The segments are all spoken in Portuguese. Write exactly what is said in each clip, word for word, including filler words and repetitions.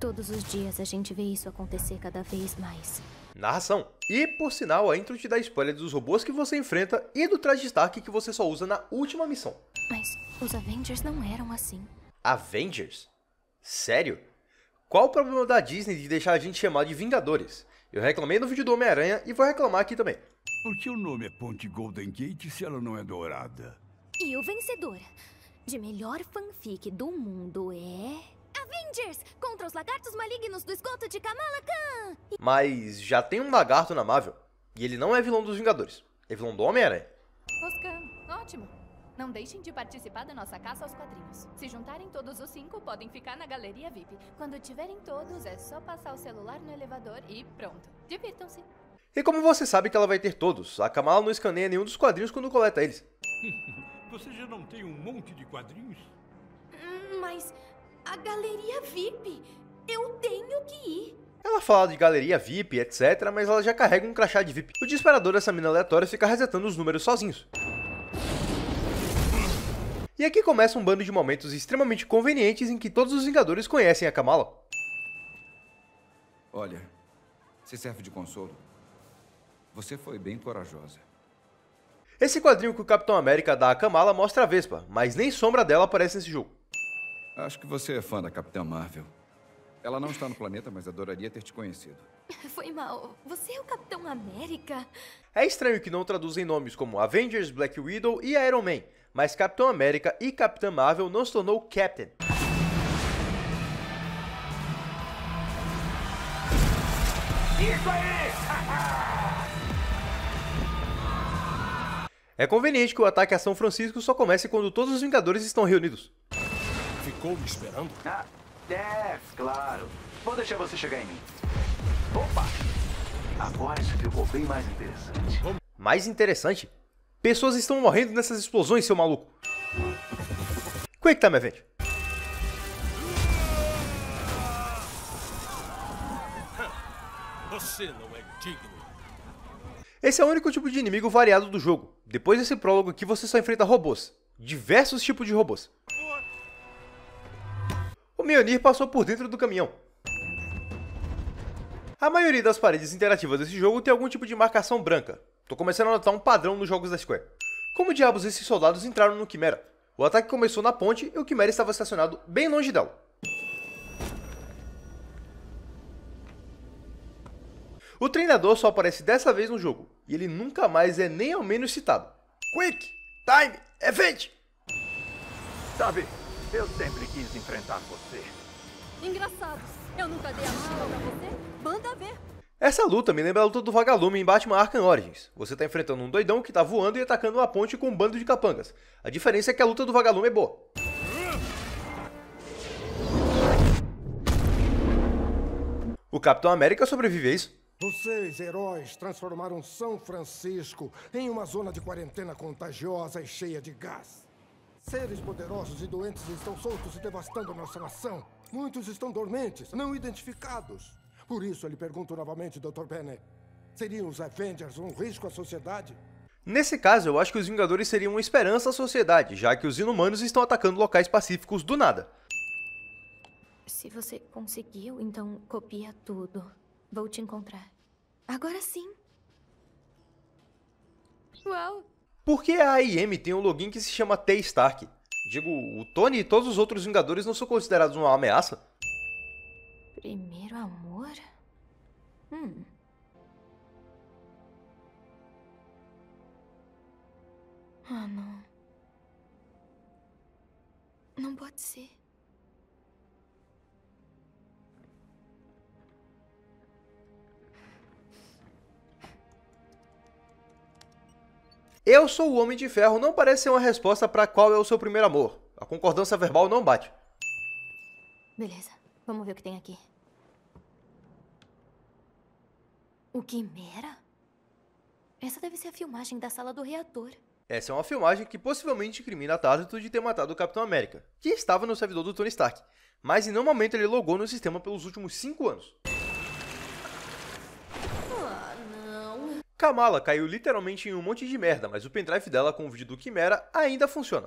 Todos os dias a gente vê isso acontecer cada vez mais. Narração. E, por sinal, a intro te dá spoiler dos robôs que você enfrenta e do traje Stark que você só usa na última missão. Mas os Avengers não eram assim. Avengers? Sério? Qual o problema da Disney de deixar a gente chamar de Vingadores? Eu reclamei no vídeo do Homem-Aranha e vou reclamar aqui também. Por que o nome é Ponte Golden Gate se ela não é dourada? E o vencedor de melhor fanfic do mundo é... Avengers! Contra os lagartos malignos do esgoto de Kamala Khan! Mas já tem um lagarto na Marvel. E ele não é vilão dos Vingadores. É vilão do Homem-Aranha. Oscar, ótimo. Não deixem de participar da nossa caça aos quadrinhos. Se juntarem todos os cinco, podem ficar na galeria V I P. Quando tiverem todos, é só passar o celular no elevador e pronto. Divirtam-se. E como você sabe que ela vai ter todos, a Kamala não escaneia nenhum dos quadrinhos quando coleta eles. Você já não tem um monte de quadrinhos? Hum, mas a galeria V I P, eu tenho que ir. Ela fala de galeria V I P, etcétera, mas ela já carrega um crachá de V I P. O disparador dessa mina aleatória fica resetando os números sozinhos. E aqui começa um bando de momentos extremamente convenientes em que todos os Vingadores conhecem a Kamala. Olha, se serve de consolo, você foi bem corajosa. Esse quadrinho que o Capitão América dá a Kamala mostra a Vespa, mas nem sombra dela aparece nesse jogo. Acho que você é fã da Capitã Marvel. Ela não está no planeta, mas adoraria ter te conhecido. Foi mal. Você é o Capitão América? É estranho que não traduzem nomes como Avengers, Black Widow e Iron Man, mas Capitão América e Capitã Marvel não se tornou Captain. Isso aí! É conveniente que o ataque a São Francisco só comece quando todos os Vingadores estão reunidos. Ficou me esperando? Ah, é, claro. Vou deixar você chegar em mim. Opa! Agora isso ficou bem mais interessante. Mais interessante? Pessoas estão morrendo nessas explosões, seu maluco. Quick Time Event. Você não é digno. Esse é o único tipo de inimigo variado do jogo. Depois desse prólogo aqui você só enfrenta robôs. Diversos tipos de robôs. O Mjolnir passou por dentro do caminhão. A maioria das paredes interativas desse jogo tem algum tipo de marcação branca. Tô começando a notar um padrão nos jogos da Square. Como diabos esses soldados entraram no Quimera? O ataque começou na ponte e o Quimera estava estacionado bem longe dela. O treinador só aparece dessa vez no jogo, e ele nunca mais é nem ao menos citado. Quick! Time! Event! Sabe, eu sempre quis enfrentar você. Engraçados. Eu nunca dei a mala pra você. Manda ver. Essa luta me lembra a luta do Vagalume em Batman Arkham Origins. Você tá enfrentando um doidão que tá voando e atacando uma ponte com um bando de capangas. A diferença é que a luta do Vagalume é boa. O Capitão América sobrevive a isso. Vocês, heróis, transformaram São Francisco em uma zona de quarentena contagiosa e cheia de gás. Seres poderosos e doentes estão soltos e devastando nossa nação. Muitos estão dormentes, não identificados. Por isso, eu lhe pergunto novamente, doutor Banner, seriam os Avengers um risco à sociedade? Nesse caso, eu acho que os Vingadores seriam uma esperança à sociedade, já que os inumanos estão atacando locais pacíficos do nada. Se você conseguiu, então copia tudo. Vou te encontrar. Agora sim. Uau. Por que a A I M tem um login que se chama T Stark? Digo, o Tony e todos os outros Vingadores não são considerados uma ameaça? Primeiro amor? Hum. Ah, não. Não pode ser. Eu sou o Homem de Ferro não parece ser uma resposta para qual é o seu primeiro amor. A concordância verbal não bate. Beleza, vamos ver o que tem aqui. O Quimera? Essa deve ser a filmagem da sala do reator. Essa é uma filmagem que possivelmente incrimina a Tarzan de ter matado o Capitão América, que estava no servidor do Tony Stark, mas em nenhum momento ele logou no sistema pelos últimos cinco anos. Ah, não. Kamala caiu literalmente em um monte de merda, mas o pendrive dela com o vídeo do Quimera ainda funciona.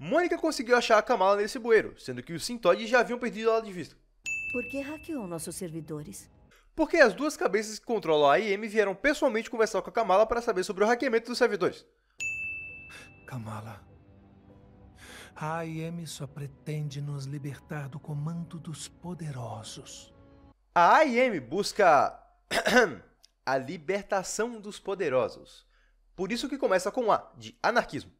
Mônica conseguiu achar a Kamala nesse bueiro, sendo que os Sintoides já haviam perdido ela de vista. Por que hackeou nossos servidores? Porque as duas cabeças que controlam a A I M vieram pessoalmente conversar com a Kamala para saber sobre o hackeamento dos servidores. Kamala, a A I M só pretende nos libertar do comando dos poderosos. A A I M busca a libertação dos poderosos. Por isso que começa com A, de anarquismo.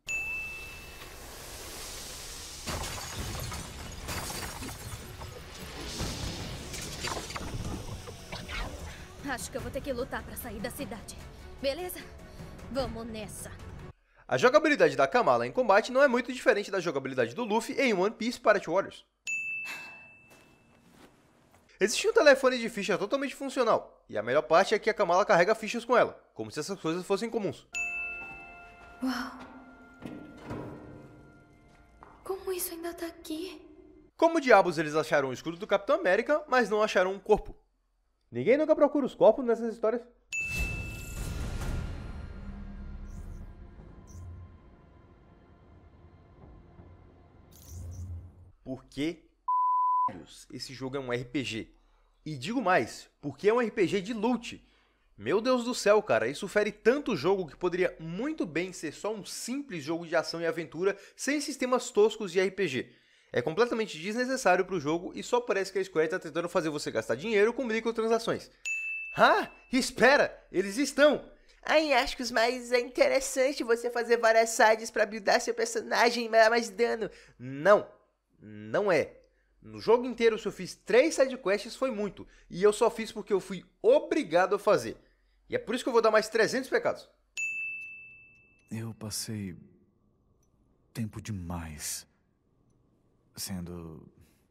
Acho que eu vou ter que lutar pra sair da cidade. Beleza? Vamos nessa. A jogabilidade da Kamala em combate não é muito diferente da jogabilidade do Luffy em One Piece Pirate Warriors. Existe um telefone de ficha totalmente funcional, e a melhor parte é que a Kamala carrega fichas com ela, como se essas coisas fossem comuns. Uau! Como isso ainda tá aqui? Como diabos eles acharam o escudo do Capitão América, mas não acharam um corpo? Ninguém nunca procura os corpos nessas histórias. Porque esse jogo é um R P G. E digo mais, porque é um R P G de loot. Meu Deus do céu, cara, isso fere tanto o jogo que poderia muito bem ser só um simples jogo de ação e aventura sem sistemas toscos de R P G. É completamente desnecessário pro jogo e só parece que a Square está tentando fazer você gastar dinheiro com microtransações. Ah, espera, eles estão! Ai, acho que mais é interessante você fazer várias sides pra buildar seu personagem e dar mais dano. Não, não é. No jogo inteiro, se eu fiz três sidequests foi muito, e eu só fiz porque eu fui obrigado a fazer. E é por isso que eu vou dar mais trezentos pecados. Eu passei tempo demais sendo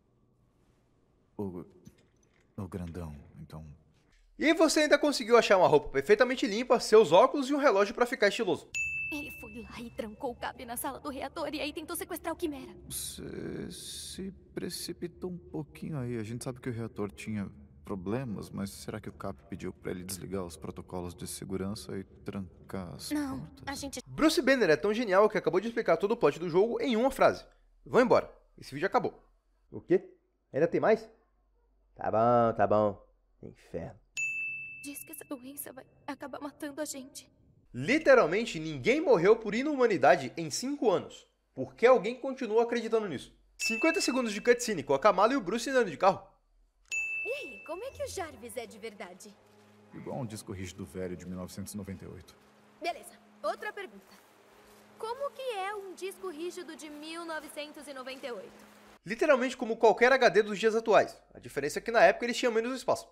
o, o grandão, então... E você ainda conseguiu achar uma roupa perfeitamente limpa, seus óculos e um relógio pra ficar estiloso. Ele foi lá e trancou o Cap na sala do reator e aí tentou sequestrar o Quimera. Você se precipitou um pouquinho aí. A gente sabe que o reator tinha problemas, mas será que o Cap pediu pra ele desligar os protocolos de segurança e trancar as Não, portas? a gente... Bruce Banner é tão genial que acabou de explicar todo o plot do jogo em uma frase. Vão embora. Esse vídeo acabou. O quê? Ainda tem mais? Tá bom, tá bom. Inferno. Diz que essa doença vai acabar matando a gente. Literalmente, ninguém morreu por inumanidade em cinco anos. Por que alguém continua acreditando nisso? cinquenta segundos de cutscene com a Kamala e o Bruce andando de carro. E aí, como é que o Jarvis é de verdade? Igual um disco rígido velho de mil novecentos e noventa e oito. Beleza, outra pergunta. Como que é um disco rígido de mil novecentos e noventa e oito? Literalmente como qualquer H D dos dias atuais. A diferença é que na época eles tinham menos espaço.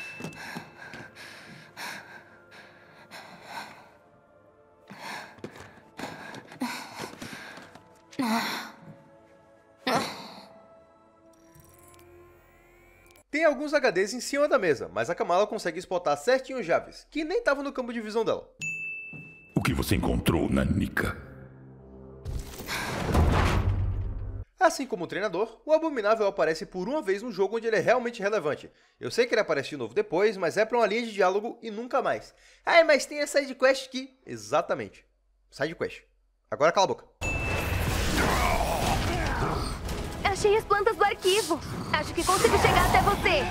Tem alguns H Ds em cima da mesa, mas a Kamala consegue spotar certinho o Jarvis, que nem estava no campo de visão dela. O que você encontrou, Nanica? Assim como o treinador, o Abominável aparece por uma vez no jogo onde ele é realmente relevante. Eu sei que ele aparece de novo depois, mas é pra uma linha de diálogo e nunca mais. Ah, mas tem a sidequest que... Exatamente. Sidequest. Agora cala a boca. Achei as plantas do arquivo. Acho que consigo chegar até você.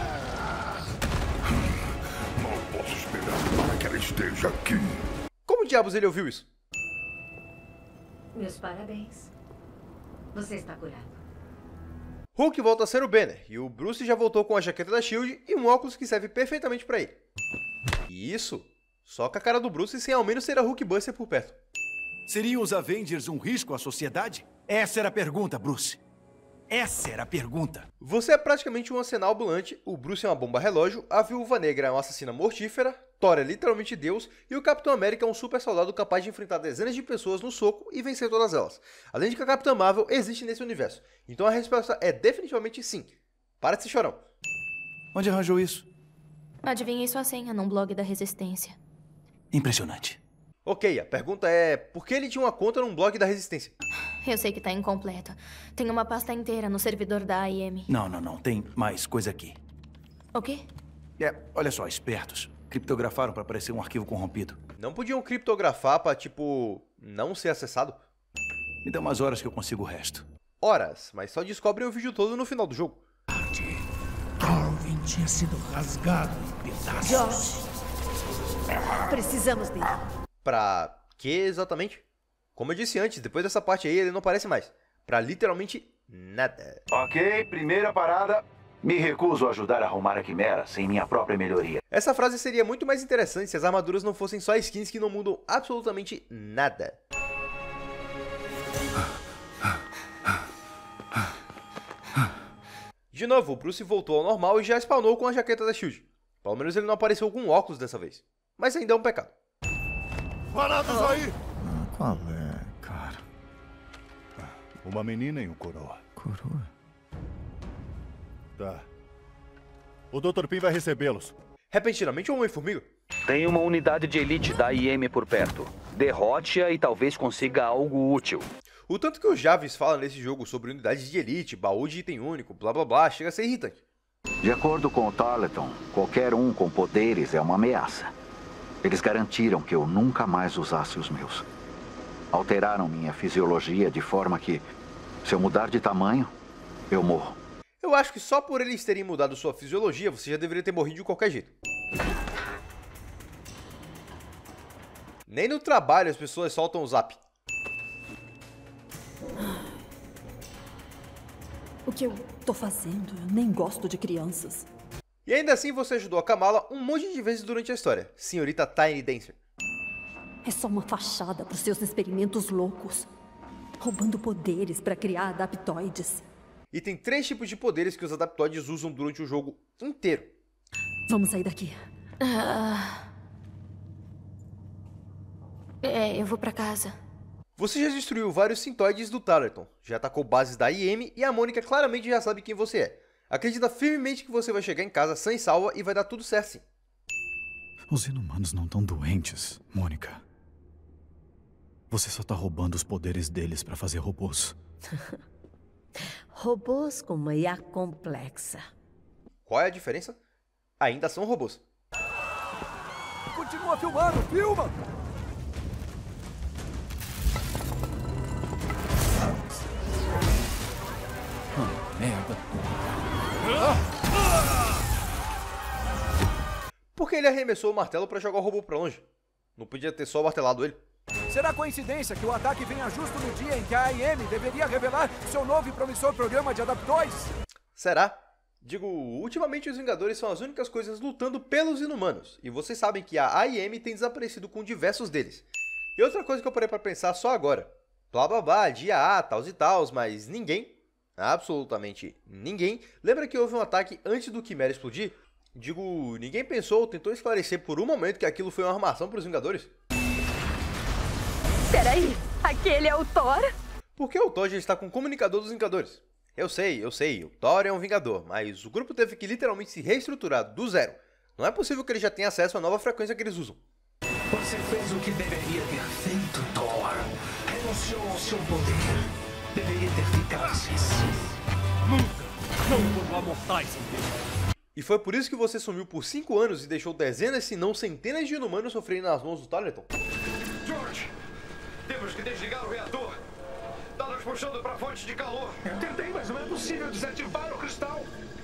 Mal posso esperar para que ela esteja aqui. Como diabos ele ouviu isso? Meus parabéns. Você está curado. Hulk volta a ser o Banner, e o Bruce já voltou com a jaqueta da Shield e um óculos que serve perfeitamente pra ele. E isso, só com a cara do Bruce sem ao menos ser a Hulkbuster por perto. Seriam os Avengers um risco à sociedade? Essa era a pergunta, Bruce. Essa era a pergunta. Você é praticamente um arsenal ambulante, o Bruce é uma bomba relógio, a Viúva Negra é uma assassina mortífera, Thor é literalmente Deus e o Capitão América é um super soldado capaz de enfrentar dezenas de pessoas no soco e vencer todas elas. Além de que a Capitã Marvel existe nesse universo. Então a resposta é definitivamente sim. Para de ser chorão. Onde arranjou isso? Adivinhei sua senha num blog da Resistência. Impressionante. Ok, a pergunta é, por que ele tinha uma conta num blog da Resistência? Eu sei que tá incompleto. Tem uma pasta inteira no servidor da A I M. Não, não, não. Tem mais coisa aqui. O quê? É, olha só, espertos. Criptografaram para parecer um arquivo corrompido. Não podiam criptografar pra, tipo, não ser acessado? Me dá umas horas que eu consigo o resto. Horas, mas só descobrem o vídeo todo no final do jogo. Calvin tinha sido rasgado em pedaços. Josh, precisamos dele. Pra que exatamente? Como eu disse antes, depois dessa parte aí ele não aparece mais. Pra literalmente nada. Ok, primeira parada. Me recuso a ajudar a arrumar a Quimera sem minha própria melhoria. Essa frase seria muito mais interessante se as armaduras não fossem só skins que não mudam absolutamente nada. De novo, o Bruce voltou ao normal e já spawnou com a jaqueta da Shield. Pelo menos ele não apareceu com óculos dessa vez. Mas ainda é um pecado. Parados aí! Ah, qual é, cara? Uma menina e um coroa. Coroa? Tá. O doutor Pym vai recebê-los. Repentinamente, o Homem-Formiga. Tem uma unidade de elite da I M por perto. Derrote-a e talvez consiga algo útil. O tanto que o Jarvis fala nesse jogo sobre unidades de elite, baú de item único, blá blá blá, chega a ser irritante. De acordo com o Tarleton, qualquer um com poderes é uma ameaça. Eles garantiram que eu nunca mais usasse os meus. Alteraram minha fisiologia de forma que, se eu mudar de tamanho, eu morro. Eu acho que só por eles terem mudado sua fisiologia, você já deveria ter morrido de qualquer jeito. Nem no trabalho as pessoas soltam o zap. O que eu tô fazendo? Eu nem gosto de crianças. E ainda assim você ajudou a Kamala um monte de vezes durante a história, senhorita Tiny Dancer. É só uma fachada para os seus experimentos loucos. Roubando poderes para criar adaptoides. E tem três tipos de poderes que os adaptoides usam durante o jogo inteiro. Vamos sair daqui. Ah... É, eu vou pra casa. Você já destruiu vários sintoides do Tarleton, já atacou bases da I M e a Mônica claramente já sabe quem você é. Acredita firmemente que você vai chegar em casa sã e salva e vai dar tudo certo sim. Os inumanos não estão doentes, Mônica. Você só tá roubando os poderes deles pra fazer robôs. Robôs com uma I A complexa. Qual é a diferença? Ainda são robôs. Continua filmando, filma! Oh, merda. Por que ele arremessou o martelo pra jogar o robô pra longe? Não podia ter só martelado ele? Será coincidência que o ataque venha justo no dia em que a I M deveria revelar seu novo e promissor programa de adaptoides? Será? Digo, ultimamente os Vingadores são as únicas coisas lutando pelos inumanos, e vocês sabem que a I M tem desaparecido com diversos deles. E outra coisa que eu parei pra pensar só agora, blá blá blá, dia A, tals e tals, mas ninguém, absolutamente ninguém, lembra que houve um ataque antes do Quimera explodir? Digo, ninguém pensou ou tentou esclarecer por um momento que aquilo foi uma armação pros Vingadores? Peraí, aquele é o Thor? Por que o Thor já está com o comunicador dos Vingadores? Eu sei, eu sei, o Thor é um Vingador, mas o grupo teve que literalmente se reestruturar do zero. Não é possível que ele já tenha acesso à nova frequência que eles usam. Você fez o que deveria ter feito, Thor. Renunciou ao seu poder. Deveria ter ficado assim. Nunca! Não quando há mortais em Deus. E foi por isso que você sumiu por cinco anos e deixou dezenas, se não centenas de inumanos sofrerem nas mãos do Tarleton? George! Temos que desligar o reator! Está nos puxando para a fonte de calor! Eu tentei, mas não é possível desativar o cristal!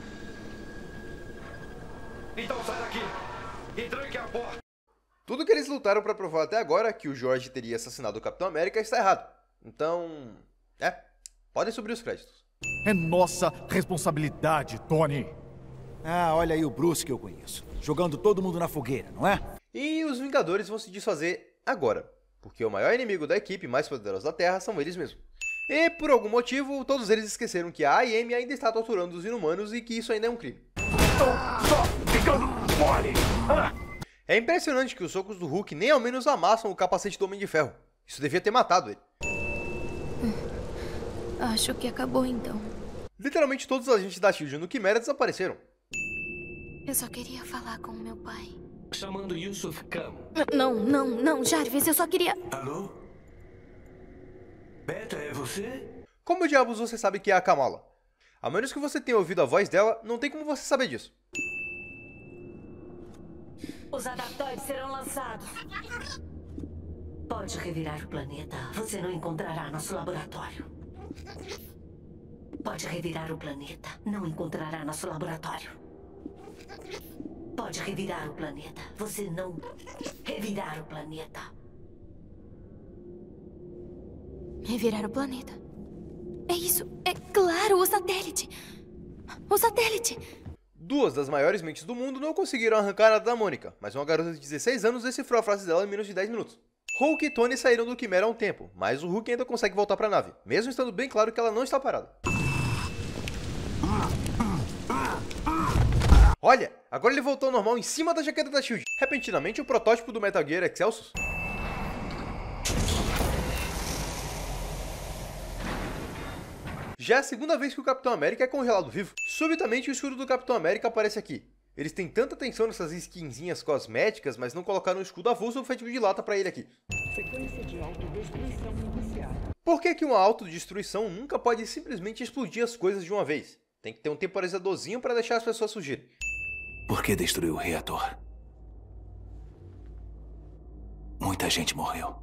Então sai daqui e tranque a porta! Tudo que eles lutaram para provar até agora, que o George teria assassinado o Capitão América, está errado. Então, é, podem subir os créditos. É nossa responsabilidade, Tony! Ah, olha aí o Bruce que eu conheço. Jogando todo mundo na fogueira, não é? E os Vingadores vão se desfazer agora. Porque o maior inimigo da equipe mais poderosa da Terra são eles mesmos. E, por algum motivo, todos eles esqueceram que a I M ainda está torturando os inumanos e que isso ainda é um crime. Só ficando mole! Ah. É impressionante que os socos do Hulk nem ao menos amassam o capacete do Homem de Ferro. Isso devia ter matado ele. Acho que acabou então. Literalmente todos os agentes da Shield no Quimera desapareceram. Eu só queria falar com o meu pai. Chamando Yusuf Khan. Não, não, não, Jarvis, eu só queria... Alô? Beta, é você? Como diabos você sabe que é a Kamala? A menos que você tenha ouvido a voz dela, não tem como você saber disso. Os adaptoides serão lançados. Pode revirar o planeta. Você não encontrará nosso laboratório. Pode revirar o planeta. Não encontrará nosso laboratório. Pode revirar o planeta. Você não revirar o planeta. Revirar o planeta. É isso. É claro, o satélite. O satélite. Duas das maiores mentes do mundo não conseguiram arrancar nada da Mônica, mas uma garota de dezesseis anos decifrou a frase dela em menos de dez minutos. Hulk e Tony saíram do Quimera há um tempo, mas o Hulk ainda consegue voltar para a nave, mesmo estando bem claro que ela não está parada. Olha, agora ele voltou ao normal em cima da jaqueta da Shield. Repentinamente, o protótipo do Metal Gear Excelsus. Já é a segunda vez que o Capitão América é congelado vivo. Subitamente, o escudo do Capitão América aparece aqui. Eles têm tanta atenção nessas skinzinhas cosméticas, mas não colocaram um escudo avulso feito de lata pra ele aqui. Sequência de autodestruição iniciada. Por que que uma autodestruição nunca pode simplesmente explodir as coisas de uma vez? Tem que ter um temporizadorzinho pra deixar as pessoas fugirem. Por que destruiu o reator? Muita gente morreu.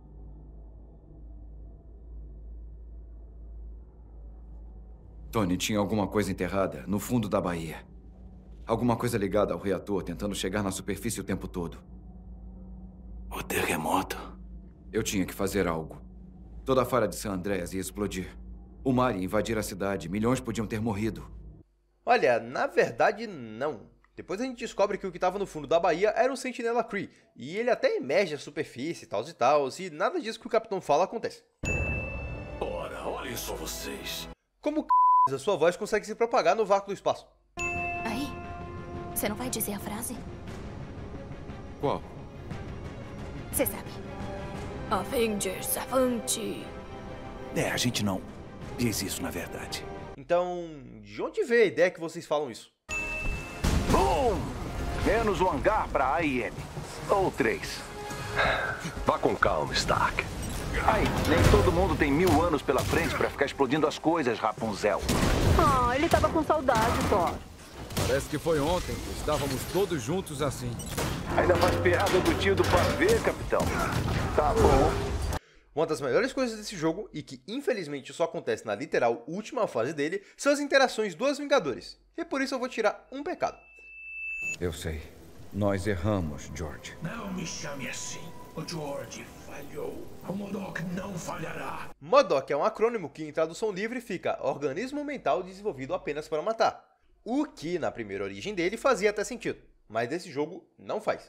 Tony tinha alguma coisa enterrada no fundo da baía. Alguma coisa ligada ao reator, tentando chegar na superfície o tempo todo. O terremoto? Eu tinha que fazer algo. Toda a falha de San Andreas ia explodir. O mar ia invadir a cidade. Milhões podiam ter morrido. Olha, na verdade, não. Depois a gente descobre que o que estava no fundo da baía era um Sentinela Kree. E ele até emerge à superfície, tal e tal, e nada disso que o Capitão fala acontece. Ora, olhem só vocês. Como c... a sua voz consegue se propagar no vácuo do espaço. Aí, você não vai dizer a frase? Qual? Você sabe. Avengers, avante! É, a gente não diz isso na verdade. Então, de onde veio a ideia que vocês falam isso? Bom! Menos o hangar pra A I M. Ou três. Vá com calma, Stark. Aí, nem todo mundo tem mil anos pela frente pra ficar explodindo as coisas, Rapunzel. Ah, ele tava com saudade, Thor. Parece que foi ontem que estávamos todos juntos assim. Ainda faz piada do tio do pavê, capitão. Tá bom. Uma das melhores coisas desse jogo, e que infelizmente só acontece na literal última fase dele, são as interações dos Vingadores. E por isso eu vou tirar um pecado. Eu sei. Nós erramos, George. Não me chame assim. O George falhou. O MODOK não falhará. MODOK é um acrônimo que em tradução livre fica Organismo Mental Desenvolvido Apenas para Matar. O que, na primeira origem dele, fazia até sentido. Mas desse jogo, não faz.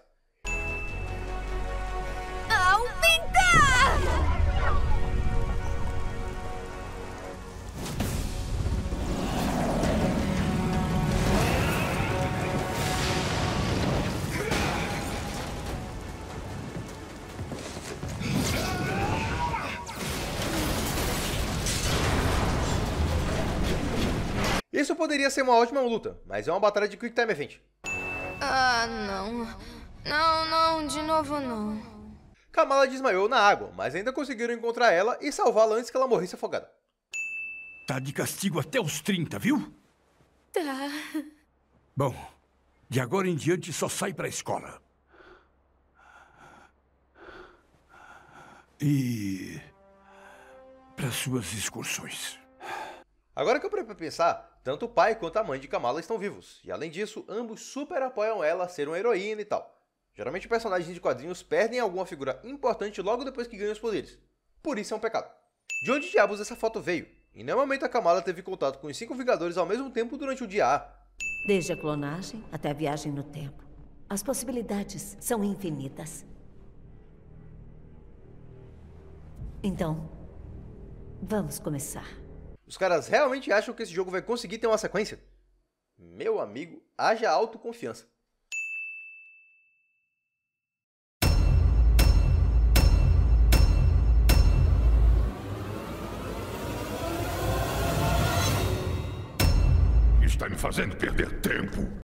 Aumentar! Isso poderia ser uma ótima luta, mas é uma batalha de Quick Time Event. Ah, não. Não, não, de novo não. Kamala desmaiou na água, mas ainda conseguiram encontrar ela e salvá-la antes que ela morresse afogada. Tá de castigo até os trinta, viu? Tá. Bom, de agora em diante só sai pra escola. E... para suas excursões. Agora que eu parei pra pensar, tanto o pai quanto a mãe de Kamala estão vivos. E além disso, ambos super apoiam ela a ser uma heroína e tal. Geralmente personagens de quadrinhos perdem alguma figura importante logo depois que ganham os poderes. Por isso é um pecado. De onde diabos essa foto veio? Em nenhum momento a Kamala teve contato com os cinco Vingadores ao mesmo tempo durante o dia A. Desde a clonagem até a viagem no tempo. As possibilidades são infinitas. Então, vamos começar. Os caras realmente acham que esse jogo vai conseguir ter uma sequência? Meu amigo, haja autoconfiança. Está me fazendo perder tempo.